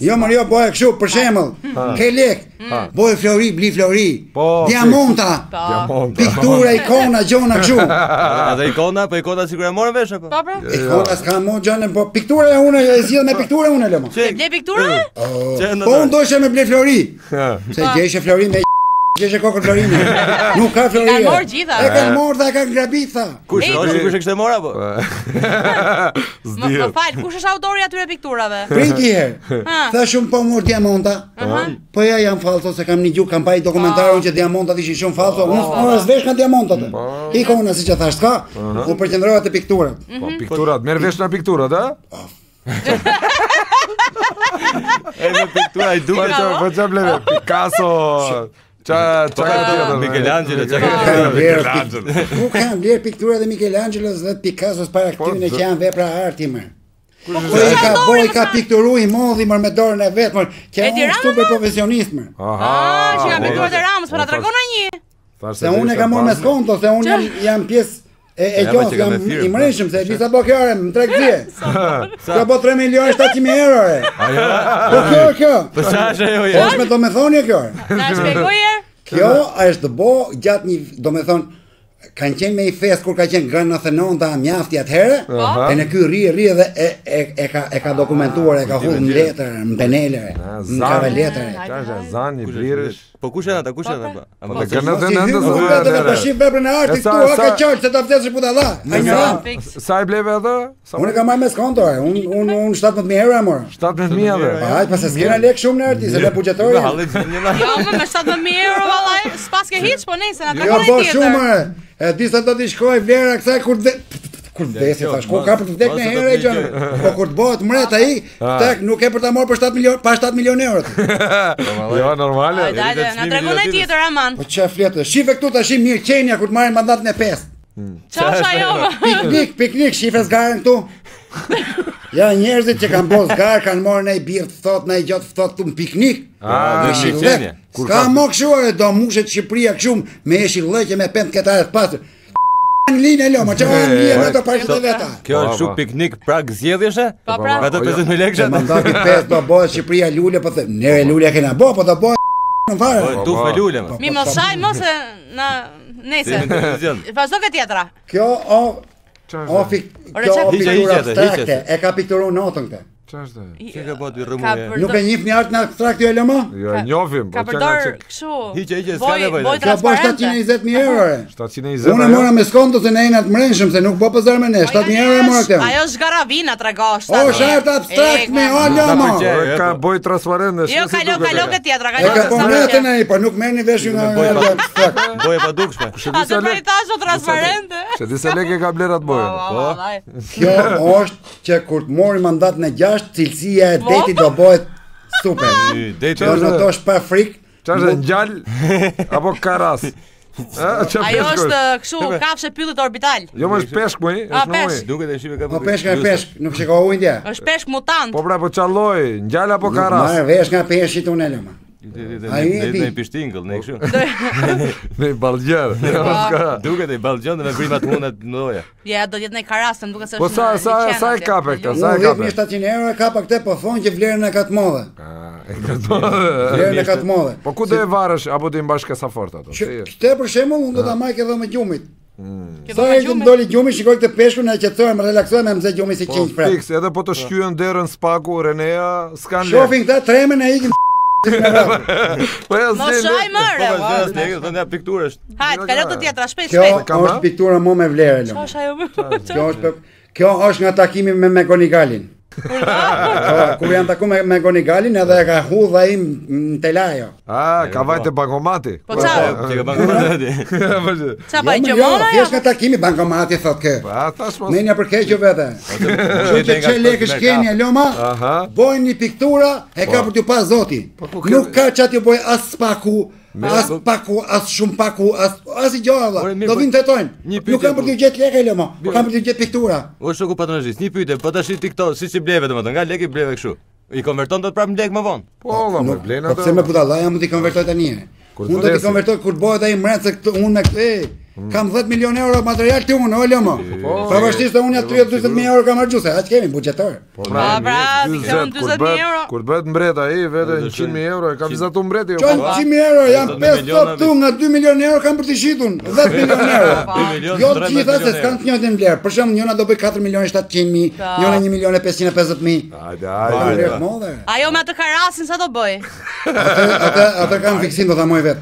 Jo, më jo, bëhe kështu, për shembull, ke lek, bëhe flori, bli flori, diamonta, piktura, ikona, gjona kështu. Edhe ikona, po ikona sikur e morën vesh apo? Ikona s'ka më gjone, po piktura unë e zgjidh me piktura unë lëmë. Ble piktura? Po unë dosha me ble flori. Se gjeshe flori me gjeshe kokën florini. Nuk ka flori. Ka marrë gjitha. E kanë marrë dhe e kanë grabit tha. Kush e kishte marrë apo? Më fal, kush është autori atyre pikturave? Priti herë. Tha shumë po mor diamonta. Po ja jam falso se kam një gjuk, kam pa i dokumentarën që diamontat ishin shumë falso. Unë s'vesh kanë diamontat. Ikona siç e thash ka. U përqendrova te pikturat. Po pikturat, merr vesh në pikturat, a? Edhe piktura i duket. Po çfarë bleve? Picasso. Michelangelo, Nuk kanë vlerë piktura dhe Michelangelos dhe Picassos para këtyre që janë vepra arti më. Po i ka pikturu i modhi më me dorën e vet, më që është super profesionist më. Që ka pikturat e Ramës, po na tregona një. Se unë e kam marrë me skonto, se unë jam pjesë e gjos, jam i mërishëm, se disa po kjore, më tregëzie. Kjo po 3 milionë 700.000 euro. Po kjo. Po sa është ajo? Po me domethënie kjo. Na shpjegoje? Kjo është bo gjatë një, domethënë, kanë qenë me i fest kur ka qenë Gran 99 mjafti atëherë, e në ky rri dhe e ka dokumentuar, e ka hudhur në letër, në penele, në kavaletër. Çfarë zani Blirish? Po kush janë ata? Kush janë ata? Me kanë dhënë të shih veprën e artit këtu, ka qol se ta vdesësh budalla. Sa i bleve atë? Unë kam marrë me skonto, unë 17.000 euro e mora. 17.000 euro. Hajt, pas se s'kena lek shumë në arti, se le buxhetori. Jo, me 17.000 euro vallaj, s'pas ke hiç, po nejse na Jo, tregoni po tjetër. shumë. E di sa do t'i shkoj vlera kësaj kur vdesi thash, ku ka për të vdekë në herë gjë. Po kur të bëhet mret ai, tek nuk e për ta marrë për 7 milion, pa 7 milionë euro. Jo, normale. Hajde, na tregoni tjetër Aman. Po çfarë fletë? Shife këtu tash mirë qenia kur të marrin mandatin e 5. Çfarë është ajo? Piknik, shife zgarën këtu. Ja njerëzit që kanë bërë zgarë kanë marrë në birr të thotë, në gjatë të thotë në piknik. Me shillëk. Ka më kështu do mushet Shqipëria kështu me shillëqe me 5 ketare të pastër. Në linë loma, çfarë linë me ato parë të veta. Kjo është shumë piknik prag zgjedhjesh? Po pra. Ato 50.000 lekë. Mandati 5 do bëhet Shqipëria lule, po them, ne lule kena bë, po do bëhet në fare. Po tu me lule. Mi mos shaj mos e na nejse. Vazhdo ke tjetra. Kjo piktura abstrakte, e ka pikturuar notën këtë. Çfarë është? Çe ka bëu rrëmuje? Nuk e njeh një art në abstrakt jo lëmë? Jo, e njohim. Ka përdor kështu. Hiqe, s'ka nevojë. Ka bërë 720.000 euro. 720. Unë mora me skonto se ne jena të mrenshëm se nuk po pazar me ne. 7.000 euro mora këtë. Ajo është garavina tregosh. O, është art abstrakt me lëmë. Ka boj transparente. Jo, kalo ke tjetra, E ka po mretën ai, po nuk merrni vesh ju nga abstrakt. Boje pa dukshme. Atë për tashë transparente. Se disa lekë ka blerat bojën. Po. Kjo është që kur të mori mandatin e 6, cilësia e detit do bëhet super. Deti Do notosh pa frikë. Çfarë është ngjall apo karas? Ajo është kështu kafshë pyllët orbital. Jo më është peshk më, është më. duket e shive ka. Po peshka e peshk, nuk shiko ujin dia. Është peshk mutant. Po pra po çalloj, ngjall apo karas? Marr vesh nga peshqit unë lëma. Ne pishtingëll, ne kështu. Ne ballgjer. Duket e ballgjon me primat huna të mëdha. Ja, do jetë në karas, më duket se është. Po sa e kape këtë? Sa e Unë kape? 700 euro e kapa këtë, po thonë që vlerën e ka të modhe. Vlerën e ka të modhe. Po ku do e varësh apo do i mbash kasafort ato? Këtë për shembull unë do ta marr edhe me gjumit. Sa e ndoli gjumi, shikoj këtë peshkun e qetësoj, më relaksoj me mze gjumi si 100 frek. Fiks, edhe po të shkyen derën spaku Renea, s'kan lek. Shofin këtë tremën e ikin. Po ja Mos shaj më. Thonë ja pikturë është. Hajt, kalo të tjetra shpejt Kjo shpejt. është piktura më me vlerë lëmë. Çfarë ajo? Kjo është nga takimi me Gonigalin. Kur janë taku me Gonigalin edhe e ka hudh ai në telajo. Ka vajte bankomati. Po çfarë? Ti ka bankomati. Çfarë bëj Jo, gjomona? thjesht nga takimi bankomati thot kë. Tash mos. Menja për keqjo vete. Kështu që çe lekësh keni loma, bojnë një piktura e ka për t'ju pas zoti. Nuk ka çat ju boj as spaku, as shumë paku, as i gjalla. Do vinë tetojnë. Nuk kanë për t'ju gjetë lekë loma, kanë për t'ju gjetë piktura. O shoku patronazhist, një pyetje, po tash TikTok, siç i bleve domethënë, nga lekë i bleve kështu. I konverton dot prapë në lekë më vonë. Po, valla, blen Po ato. pse me budalla jam t'i konvertoj tani. Unë do t'i konvertoj kur bëhet ai mret se unë me këtë. Kam 10 milionë euro material të unë, o lëmo. Pavarësisht se unë ja 30-40.000 euro kam harxhuar, aq kemi buxhetor. Po pra, ti ke 40.000 euro. Kur bëhet mbret ai vetë 100.000 euro e ka vizatuar mbreti. 100.000 euro janë 5 top tu nga 2 milionë euro kanë për të shitun. 10 milionë euro. 2 milionë, Jo të gjitha se s'kan të njëjtën vlerë. Për shembull, njëra do bëj 4.700.000, njëra 1.550.000. Hajde. Ajo me atë karasin sa do bëj? Atë kanë fiksim do ta moj vet.